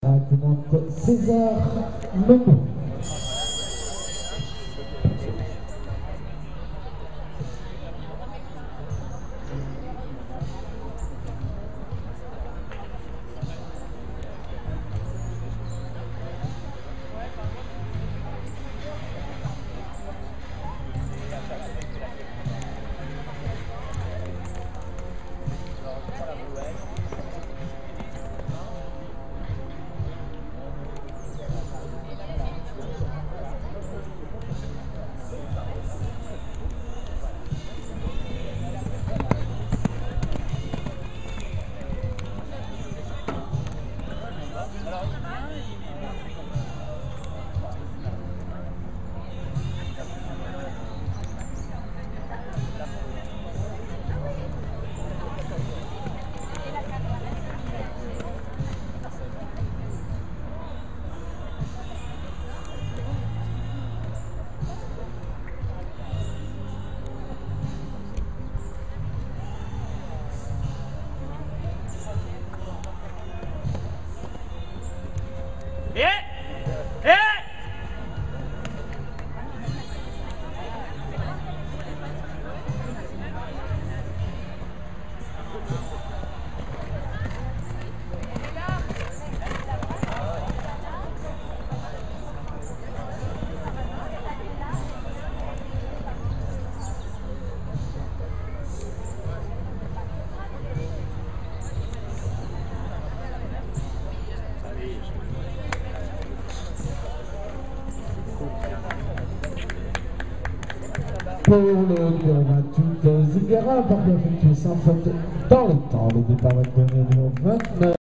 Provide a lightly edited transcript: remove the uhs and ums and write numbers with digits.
Demande César Memo. Pour le numéro 28, Zingara, par bien effectué sans faute dans le temps. Le départ va être donné au numéro 29.